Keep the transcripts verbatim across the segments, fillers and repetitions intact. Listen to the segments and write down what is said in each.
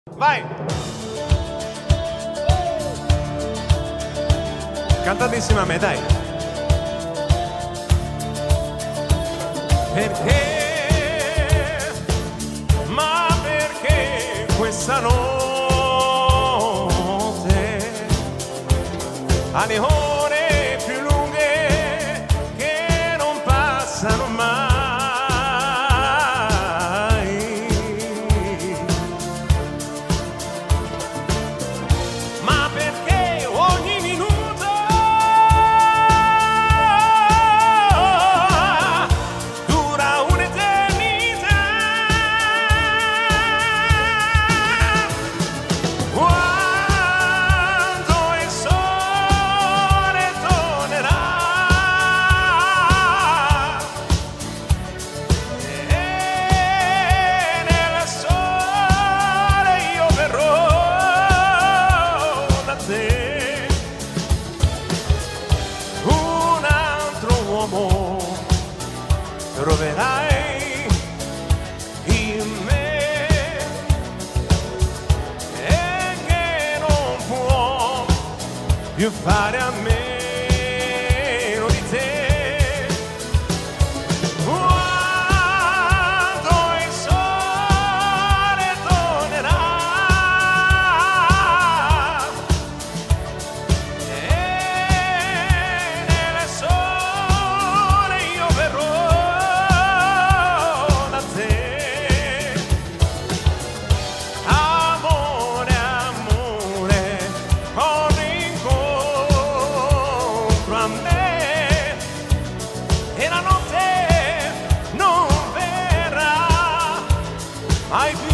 Vai! Cantate insieme a me, dai! Perché? Ma perché questa notte ha le ore più lunghe che non passano mai? Ma perché ogni minuto dura un'eternità? Quando il sole tornerà e nel sole io verrò da te, un altro uomo troverai in me e che non può più fare a meno di te. Quando il sole tornerà e nel sole io verrò da te. Amore, amore, corri incontro a me e la notte non verrà mai più.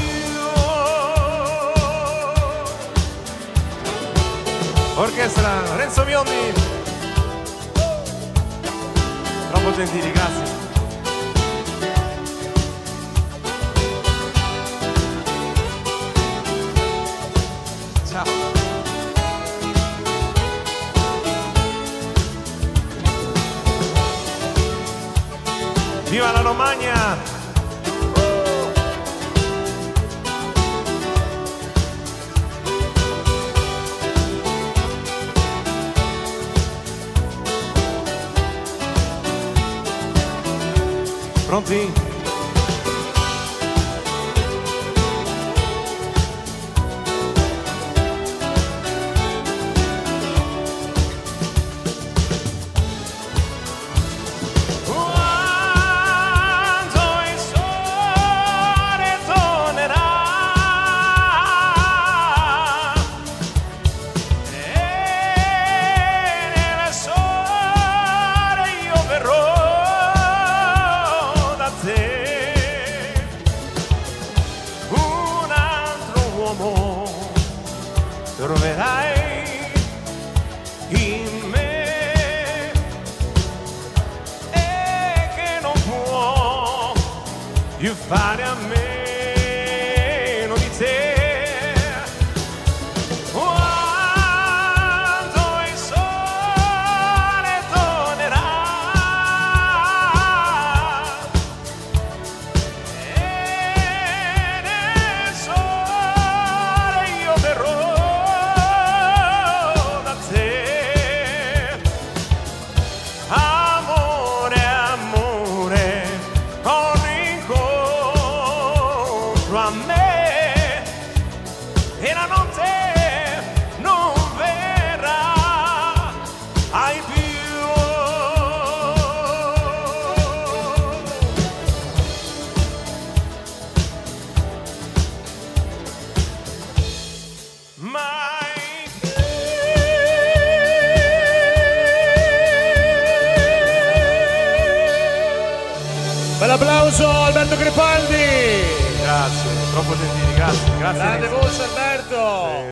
Orchestra Renzo Biondi, troppo gentili, grazie. Ciao. Viva la Romagna! Pronti? Quando il sole tornerà e nel sole io verrò da te, un altro uomo troverai in me e che non può più fare a meno di te. Quando il sole tornerà e nel sole io verrò da te. Amore, amore, corri incontro a me e la notte non verrà mai più. Mai più. Bell'applauso Alberto Crepaldi! Grazie, troppo gentili, grazie, grazie. Grande voce Alberto!